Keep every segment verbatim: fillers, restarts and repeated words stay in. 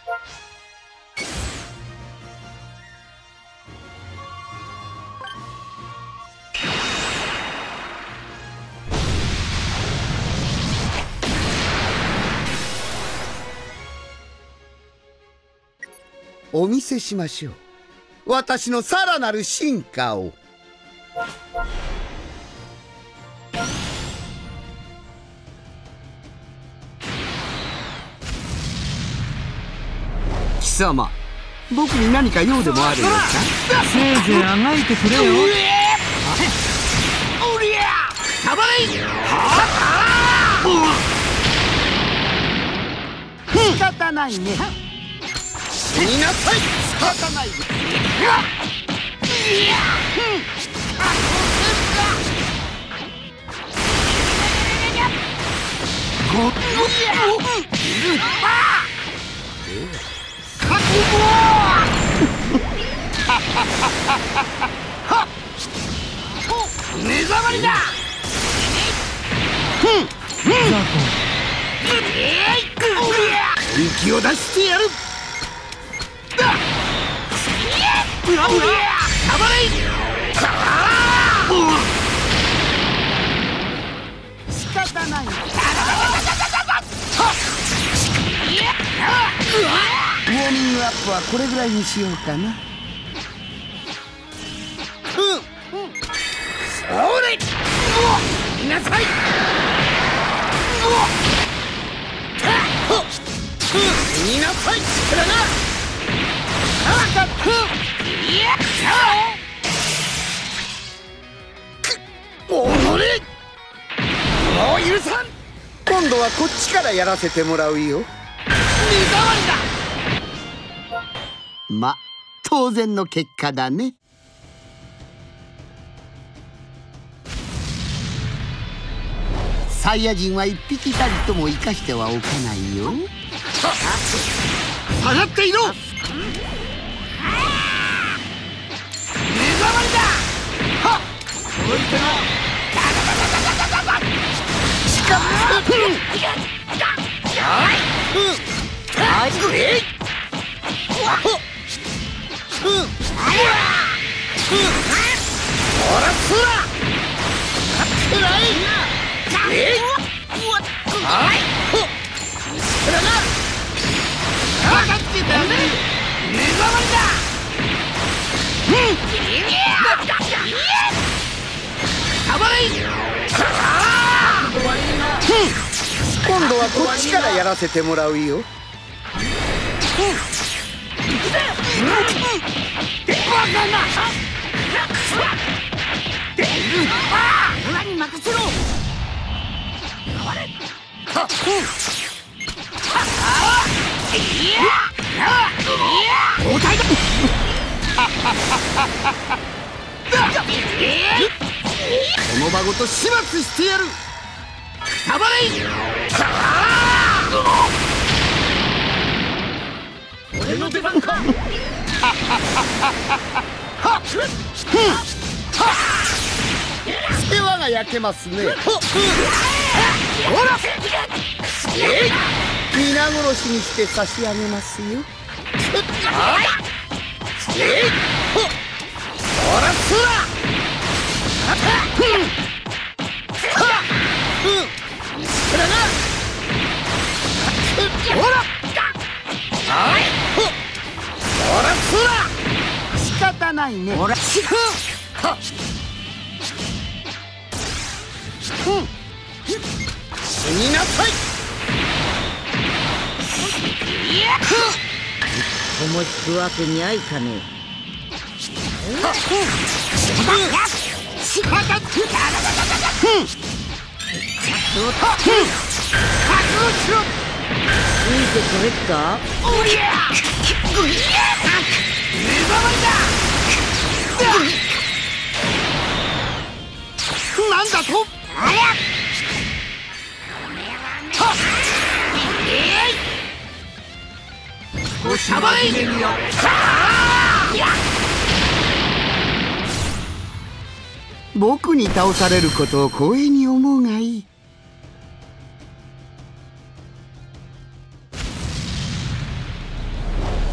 お見せしましょう。私のさらなる進化を。貴様、僕に何か用でもあるのか？ せいぜいあがいてくれよ。 仕方ないね。死になさい。仕方ない。目覚まりだ。息を出してやる。仕方ない。ウォーミングアップはこれぐらいにしようかな。それ。見なさい。見なさい。力が。おのれ。もう許さん。今度はこっちからやらせてもらうよ。目障りだ。ま、当然の結果だね。サイヤ人は一匹たりとも生かしてはおかないよ。下がっていろ。目障りだ。はっ。おいてな。しか今度はこっちからやらせてもらうよ。この場ごと始末してやる。たまれ。俺の出番か。世話が焼けますね。ほら、皆殺しにして差し上げますよ。ほら、そら。ほら。ほら、そら。仕方ないね。ほら。死になさい。とも引くわけにはいかねえ。ついてこれっか。おりゃ。目障りだ。なんだと。ありゃ。おしゃばれ。僕に倒されることを光栄に思うがいい。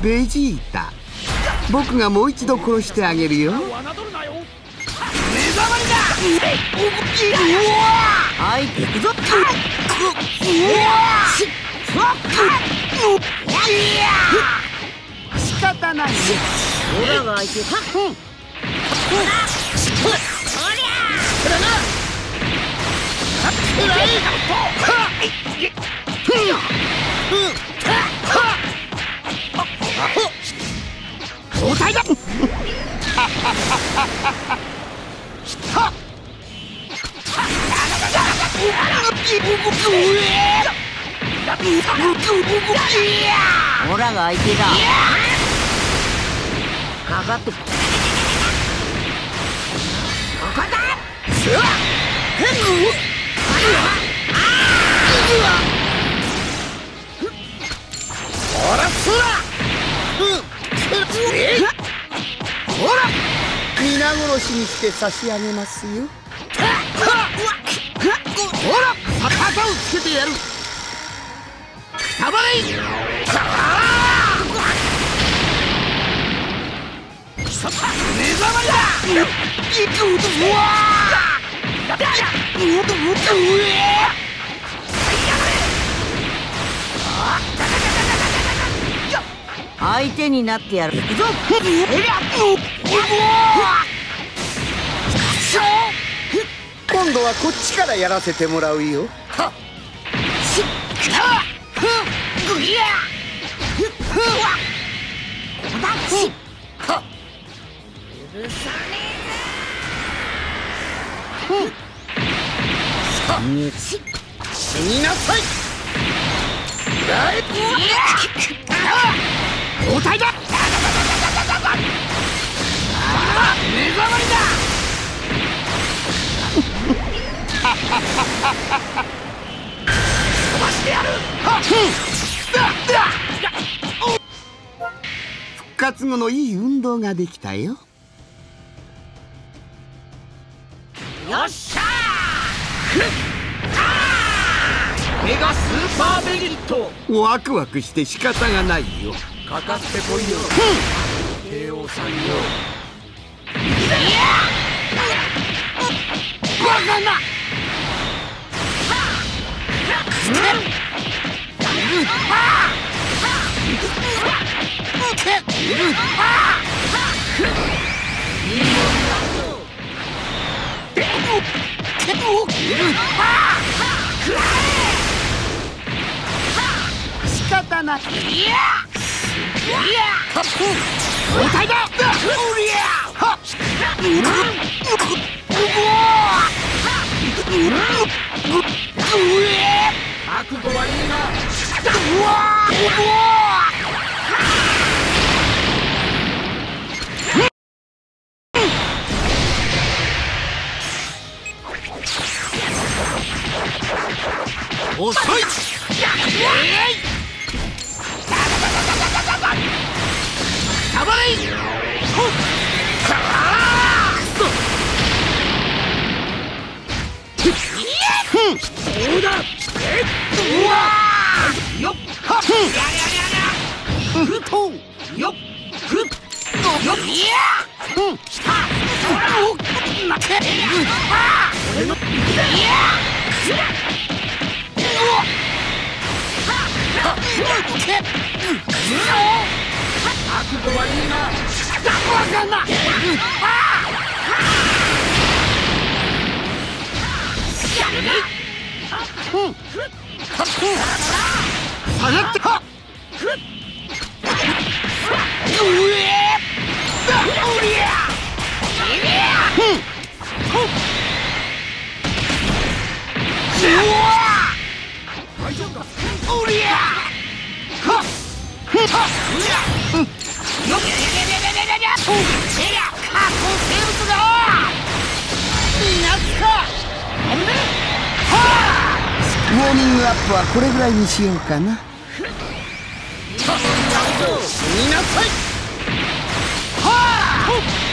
ベジータ、僕がもう一度殺してあげるよ。目覚まりだ。 はい行くぞ。 仕方ないね。 オラが相手か。 交代だ。 オラが相手だ。かかってここだ。 ほらそら。ほら皆殺しにして差し上げますよ。ほら旗をつけてやる。くたばれ。目覚まりだ。 相手になってやる。行くぞ。 今度はこっちからやらせてもらうよ。死になさい。交代だ。目覚まりだ。飛ばしてやる。復活後のいい運動ができたよ。 よっしゃー。メガスーパーベリット。 ワクワクして仕方がないよ。 かかってこいよ。帝王さんよ。 バカな。仕方ない。交代だ。 覚悟はいいな。 遅い。たばれ。そうだ。うわよっはっやりゃりゃりゃふっとよっふっよっいやうんはっおっなけはっ俺のいやうわはっうっけ覚悟はいいな。バカな。はっやるな。うん下がってはっうえおりゃいりゃうわ大丈夫か。おりゃはっはっうやよっやりゃりゃりゃりゃりゃりゃえや過去生物がいなすか。あれはあウォーミングアップはこれぐらいにしようかな。死になさい。はあ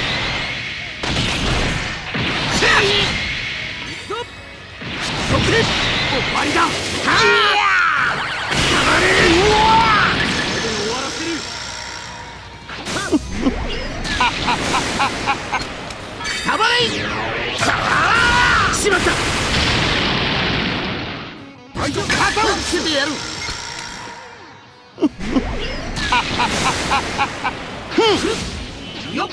終わりだ。はあ終わらせる。 よっ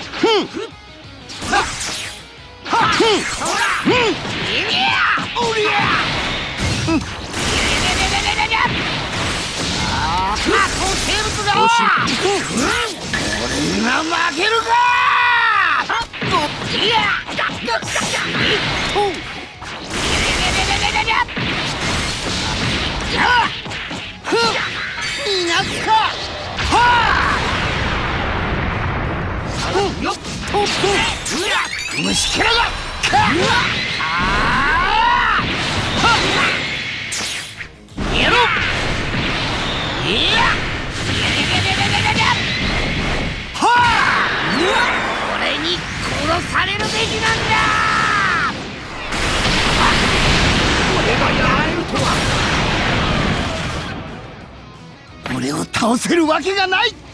おりゃ生物だ俺が負けるかいや逃がすかはあよっとっと虫けらだかあやろいやはあ俺に殺されるべきなんだ俺がやられるとは俺を倒せるわけがない